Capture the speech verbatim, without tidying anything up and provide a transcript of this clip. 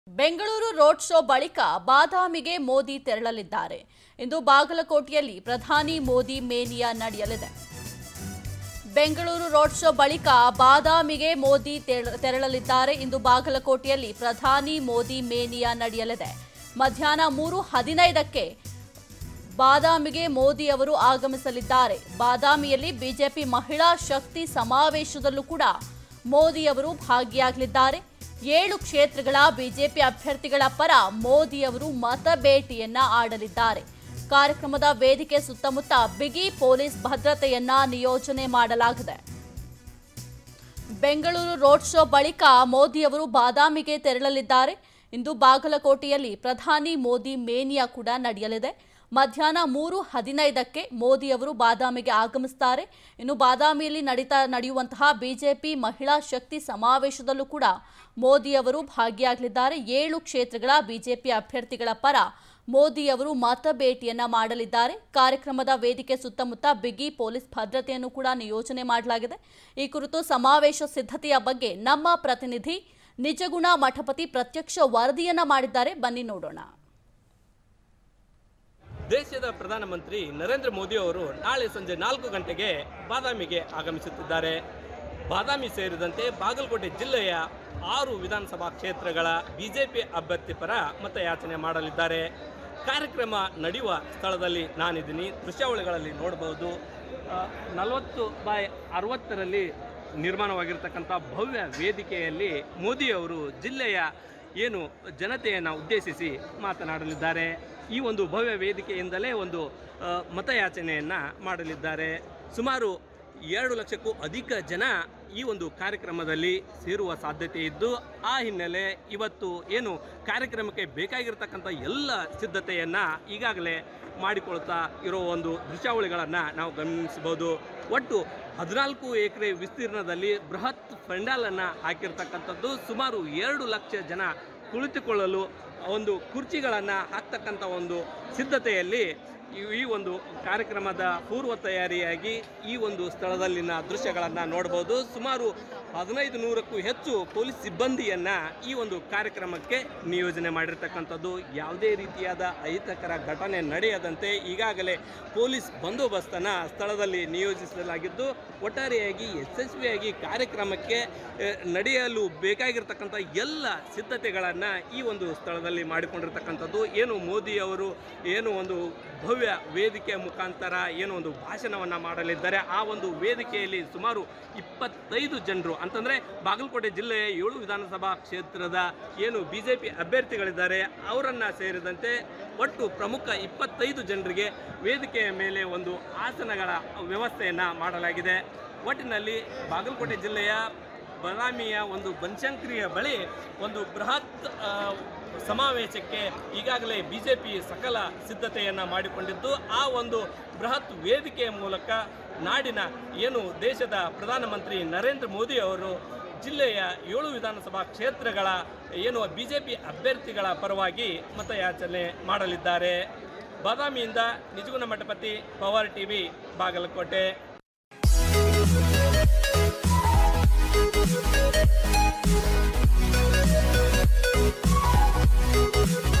Bengaluru road show ಬಳಿಕ ಬಾದಾಮಿಗೆ ಮೋದಿ ತೆರಳಲಿದ್ದಾರೆ. ಇಂದು ಬಾಗಲಕೋಟೆಯಲ್ಲಿ ಪ್ರಧಾನಿ ಮೋದಿ ಮೇನಿಯಾ ನಡೆಯಲಿದೆ. ಬೆಂಗಳೂರು ರೋಡ್ ಶೋ ಬಳಿಕ ಬಾದಾಮಿಗೆ ಮೋದಿ ತೆರಳಲಿದ್ದಾರೆ. ಇಂದು ಬಾಗಲಕೋಟೆಯಲ್ಲಿ ಪ್ರಧಾನಿ ಮೋದಿ ಮೇನಿಯಾ ನಡೆಯಲಿದೆ. ಮಧ್ಯಾಹ್ನ ಮೂರು ಹದಿನೈದಕ್ಕೆ ಬಾದಾಮಿಗೆ ಮೋದಿ ಅವರು ಆಗಮಿಸಲಿದ್ದಾರೆ. ಬಾದಾಮಿಯಲ್ಲಿ ಬಿಜೆಪಿ ಮಹಿಳಾ ಶಕ್ತಿ ಸಮಾವೇಶದಲ್ಲೂ ಕೂಡ ಮೋದಿ ಅವರು ಭಾಗಿಯಾಗಲಿದ್ದಾರೆ. ಏಳು ಕ್ಷೇತ್ರಗಳ ಬಿಜೆಪಿ ಅಭ್ಯರ್ಥಿಗಳ ಪರ ಮೋದಿ ಅವರು ಮತ ಭೇಟಿಯನ್ನ ಆಡಲಿದ್ದಾರೆ. ಕಾರ್ಯಕ್ರಮದ ವೇದಿಕೆ ಸುತ್ತಮುತ್ತ ಬಿಗಿ ಪೊಲೀಸ್ ಭದ್ರತೆಯನ್ನ ನಿಯೋಜನೆ ಮಾಡಲಾಗಿದೆ. ಬೆಂಗಳೂರು ರೋಡ್ ಶೋ ಬಳಿಕ ಮೋದಿ ಅವರು ಬಾದಾಮಿಗೆ ತೆರಳಲಿದ್ದಾರೆ. ಇಂದು ಬಾಗಲಕೋಟೆಯಲ್ಲಿ ಪ್ರಧಾನಿ ಮೋದಿ ಮೇನಿಯಾ ಕೂಡ ನಡೆಯಲಿದೆ. ಮಧ್ಯಾಹ್ನ ಮೂರು ಹದಿನೈದಕ್ಕೆ ಮೋದಿ ಅವರು ಬಾದಾಮಿಗೆ ಆಗಮಿಸುತ್ತಾರೆ. ಇನ್ನು ಬಾದಾಮಿಯಲ್ಲಿ ನಡೀತಾ ನಡೆಯುವಂತಹ ಬಿಜೆಪಿ ಮಹಿಳಾ ಶಕ್ತಿ ಸಮಾವೇಶದಲ್ಲೂ ಕೂಡ ಮೋದಿ ಅವರು ಭಾಗಿಯಾಗಲಿದ್ದಾರೆ. ಏಳು ಕ್ಷೇತ್ರಗಳ ಬಿಜೆಪಿ ಅಭ್ಯರ್ಥಿಗಳ ಪರ ಮೋದಿ ಅವರು ಮತ ಭೇಟಿಯನ್ನ ಮಾಡಲಿದ್ದಾರೆ. ಕಾರ್ಯಕ್ರಮದ ವೇದಿಕೆ ಸುತ್ತಮುತ್ತ ಬಿಗಿ ಪೊಲೀಸ್ ಭದ್ರತೆಯನ್ನು ಕೂಡ ನಿಯೋಜನೆ ಮಾಡಲಾಗಿದೆ. ಈ ಕುರಿತು ಸಮಾವೇಶ ಸಿದ್ಧತೆಯ ಬಗ್ಗೆ ನಮ್ಮ ಪ್ರತಿನಿಧಿ ನಿಜಗುಣ ಮಠಪತಿ ಪ್ರತ್ಯಕ್ಷ ವರದಿಯನ್ನ ಮಾಡಿದ್ದಾರೆ. ಬನ್ನಿ ನೋಡೋಣ. ದೇಶದ ಪ್ರಧಾನಮಂತ್ರಿ ನರೇಂದ್ರ ಮೋದಿ ಅವರು ನಾಳೆ ಸಂಜೆ ನಾಲ್ಕು ಗಂಟೆಗೆ ಬಾದಾಮಿಗೆ ಆಗಮಿಸುತ್ತಿದ್ದಾರೆ. ಬಾದಾಮಿ ಸೇರಿದಂತೆ ಬಾಗಲಕೋಟೆ ಜಿಲ್ಲೆಯ ಆರು ವಿಧಾನಸಭಾ ಕ್ಷೇತ್ರಗಳ ಬಿಜೆಪಿ ಅಭ್ಯರ್ಥಿ ಪರ ಮತಯಾಚನೆ ಮಾಡಲಿದ್ದಾರೆ. ಕಾರ್ಯಕ್ರಮ ನಡೆಯುವ ಸ್ಥಳದಲ್ಲಿ ನಾನಿದ್ದೀನಿ. ದೃಶ್ಯಾವಳಿಗಳಲ್ಲಿ ನೋಡಬಹುದು. ನಲವತ್ತು ಬೈ ಅರವತ್ತರಲ್ಲಿ ನಿರ್ಮಾಣವಾಗಿರ್ತಕ್ಕಂಥ ಭವ್ಯ ವೇದಿಕೆಯಲ್ಲಿ ಮೋದಿಯವರು ಜಿಲ್ಲೆಯ ಏನು ಜನತೆಯನ್ನು ಉದ್ದೇಶಿಸಿ ಮಾತನಾಡಲಿದ್ದಾರೆ. ಈ ಒಂದು ಭವ್ಯ ವೇದಿಕೆಯಿಂದಲೇ ಒಂದು ಮತಯಾಚನೆಯನ್ನು ಮಾಡಲಿದ್ದಾರೆ. ಸುಮಾರು ಎರಡು ಲಕ್ಷಕ್ಕೂ ಅಧಿಕ ಜನ ಈ ಒಂದು ಕಾರ್ಯಕ್ರಮದಲ್ಲಿ ಸೇರುವ ಸಾಧ್ಯತೆ ಇದ್ದು, ಆ ಹಿನ್ನೆಲೆ ಇವತ್ತು ಏನು ಕಾರ್ಯಕ್ರಮಕ್ಕೆ ಬೇಕಾಗಿರ್ತಕ್ಕಂಥ ಎಲ್ಲ ಸಿದ್ಧತೆಯನ್ನು ಈಗಾಗಲೇ ಮಾಡಿಕೊಳ್ತಾ ಇರೋ ಒಂದು ದೃಶ್ಯಾವಳಿಗಳನ್ನು ನಾವು ಗಮನಿಸಬಹುದು. ಒಟ್ಟು ಹದಿನಾಲ್ಕು ಎಕರೆ ವಿಸ್ತೀರ್ಣದಲ್ಲಿ ಬೃಹತ್ ಪೆಂಡಾಲನ್ನು ಹಾಕಿರ್ತಕ್ಕಂಥದ್ದು. ಸುಮಾರು ಎರಡು ಲಕ್ಷ ಜನ ಕುಳಿತುಕೊಳ್ಳಲು ಒಂದು ಕುರ್ಚಿಗಳನ್ನು ಹಾಕ್ತಕ್ಕಂಥ ಒಂದು ಸಿದ್ಧತೆಯಲ್ಲಿ ಈ ಒಂದು ಕಾರ್ಯಕ್ರಮದ ಪೂರ್ವ ತಯಾರಿಯಾಗಿ ಈ ಒಂದು ಸ್ಥಳದಲ್ಲಿನ ದೃಶ್ಯಗಳನ್ನು ನೋಡಬಹುದು. ಸುಮಾರು ಹದಿನೈದು ನೂರಕ್ಕೂ ಹೆಚ್ಚು ಪೊಲೀಸ್ ಸಿಬ್ಬಂದಿಯನ್ನು ಈ ಒಂದು ಕಾರ್ಯಕ್ರಮಕ್ಕೆ ನಿಯೋಜನೆ ಮಾಡಿರ್ತಕ್ಕಂಥದ್ದು. ಯಾವುದೇ ರೀತಿಯಾದ ಅಹಿತಕರ ಘಟನೆ ನಡೆಯದಂತೆ ಈಗಾಗಲೇ ಪೊಲೀಸ್ ಬಂದೋಬಸ್ತನ್ನು ಸ್ಥಳದಲ್ಲಿ ನಿಯೋಜಿಸಲಾಗಿದ್ದು, ಒಟ್ಟಾರೆಯಾಗಿ ಯಶಸ್ವಿಯಾಗಿ ಕಾರ್ಯಕ್ರಮಕ್ಕೆ ನಡೆಯಲು ಬೇಕಾಗಿರ್ತಕ್ಕಂಥ ಎಲ್ಲ ಸಿದ್ಧತೆಗಳನ್ನು ಈ ಒಂದು ಸ್ಥಳದಲ್ಲಿ ಮಾಡಿಕೊಂಡಿರ್ತಕ್ಕಂಥದ್ದು. ಏನು ಮೋದಿ ಅವರು ಏನು ಒಂದು ಭವ್ಯ ವೇದಿಕೆ ಮುಖಾಂತರ ಏನು ಒಂದು ಭಾಷಣವನ್ನು ಮಾಡಲಿದ್ದಾರೆ. ಆ ಒಂದು ವೇದಿಕೆಯಲ್ಲಿ ಸುಮಾರು ಇಪ್ಪತ್ತೈದು ಜನರು ಅಂತಂದರೆ ಬಾಗಲಕೋಟೆ ಜಿಲ್ಲೆಯ ಏಳು ವಿಧಾನಸಭಾ ಕ್ಷೇತ್ರದ ಏನು ಬಿ ಜೆ ಪಿ ಅಭ್ಯರ್ಥಿಗಳಿದ್ದಾರೆ ಅವರನ್ನು ಸೇರಿದಂತೆ ಒಟ್ಟು ಪ್ರಮುಖ ಇಪ್ಪತ್ತೈದು ಜನರಿಗೆ ವೇದಿಕೆಯ ಮೇಲೆ ಒಂದು ಆಸನಗಳ ವ್ಯವಸ್ಥೆಯನ್ನು ಮಾಡಲಾಗಿದೆ. ಒಟ್ಟಿನಲ್ಲಿ ಬಾಗಲಕೋಟೆ ಜಿಲ್ಲೆಯ ಬಾದಾಮಿಯ ಒಂದು ಬನಶಂಕರಿಯ ಬಳಿ ಒಂದು ಬೃಹತ್ ಸಮಾವೇಶಕ್ಕೆ ಈಗಾಗಲೇ ಬಿ ಜೆ ಪಿ ಸಕಲ ಸಿದ್ಧತೆಯನ್ನು ಮಾಡಿಕೊಂಡಿದ್ದು, ಆ ಒಂದು ಬೃಹತ್ ವೇದಿಕೆಯ ಮೂಲಕ ನಾಡಿನ ಏನು ದೇಶದ ಪ್ರಧಾನಮಂತ್ರಿ ನರೇಂದ್ರ ಮೋದಿ ಅವರು ಜಿಲ್ಲೆಯ ಏಳು ವಿಧಾನಸಭಾ ಕ್ಷೇತ್ರಗಳ ಏನು ಬಿ ಜೆ ಪಿ ಅಭ್ಯರ್ಥಿಗಳ ಪರವಾಗಿ ಮತಯಾಚನೆ ಮಾಡಲಿದ್ದಾರೆ. ಬಾದಾಮಿಯಿಂದ Nijaguna Mathapati, Power TV, Bagalkot. We'll be right back.